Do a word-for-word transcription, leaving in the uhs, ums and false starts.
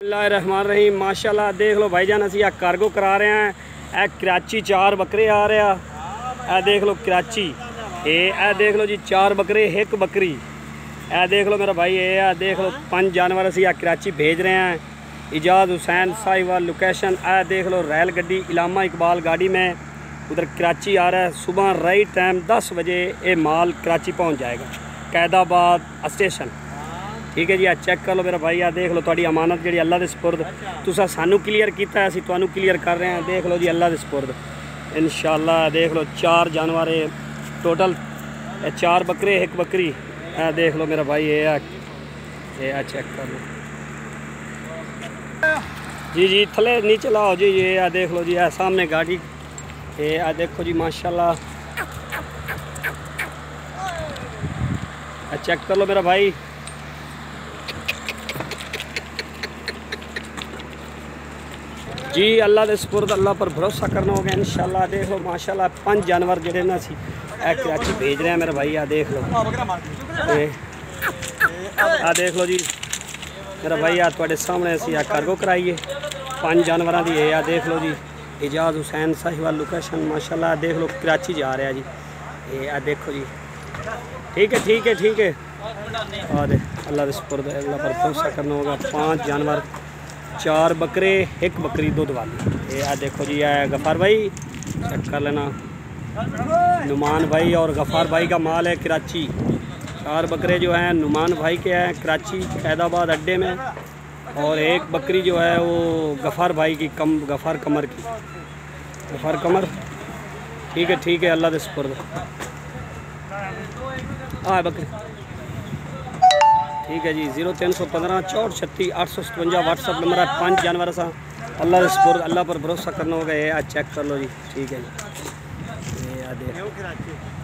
बिस्मिल्लाहिर्रहमानिर्रहीम। माशाल्लाह देख लो भाईजान, असी आ कार्गो करा रहे हैं। ए कराची चार बकरे आ रहे हैं। ए देख लो कराची, ए देख लो जी चार बकरे एक बकरी। ए देख लो मेरा भाई, ए देख लो पांच जानवर असी आ कराची भेज रहे हैं। इजाज़ हुसैन साहिवाल लोकेशन। ए देख लो रेल गड्डी इलामा इकबाल गाड़ी में उधर कराची आ रहा है। सुबह राइट टाइम दस बजे ये माल कराची पहुँच जाएगा, कैदाबाद स्टेशन। ठीक है जी, आ चेक कर लो मेरा भाई। आ देख लो तुहाडी अमानत जी अल्लाह के सपुर्द तुसा सानू क्लीयर किया, असी तुहानू क्लीयर कर रहे हैं। देख लो जी अल्लाह के सपुर्द इंशाअल्लाह। देख लो चार जानवर है टोटल, चार बकरे एक बकरी। आ देख लो मेरा भाई, ये आ चेक कर लो जी जी थले नीचे लाओ जी। ये आ देख लो जी, आ सामने गाड़ी, ये आ देखो जी माशाल्लाह। चेक कर लो मेरा भाई। जी अल्लाह के सपुर्द, अल्लाह पर भरोसा करना होगा इंशाल्लाह। देख लो माशाल्लाह पांच जानवर जोड़े ना सी कराची भेज रहे हैं मेरा भाई। आ देख लो, आ देख लो जी मेरा भाई, आ तुहाडे सामने असी आ कार्गो कराइए पांच जानवर की। आ देख लो जी इजाज़ हुसैन साहिवाल लोकेशन। माशाल्लाह देख लो कराची जा रहा है जी। ये आ देखो जी, ठीक है ठीक है ठीक है। और अल्लाह के सपुर्द, अल्लाह पर भरोसा करना होगा। पाँच जानवर, चार बकरे एक बकरी दूध वाली। ये आ देखो जी, है गफ़ार भाई, चेक कर लेना। नुमान भाई और गफ़ार भाई का माल है कराची। चार बकरे जो हैं नुमान भाई के हैं कराची कैदाबाद अड्डे में, और एक बकरी जो है वो गफ़ार भाई की, कम गफ़ार कमर की, गफ़ार कमर। ठीक है ठीक है, अल्लाह के सपुर्द। हाँ बकरी ठीक है जी। जीरो तीन सौ पंद्रह चौंठ छत्तीस आठ सौ सतवंजा व्हाट्सअप नंबर है। पाँच जानवर सा अल्लाह के सपुर्द, अल्लाह पर भरोसा करना होगा। ये आज चेक कर लो जी, ठीक है जी। ये आ देख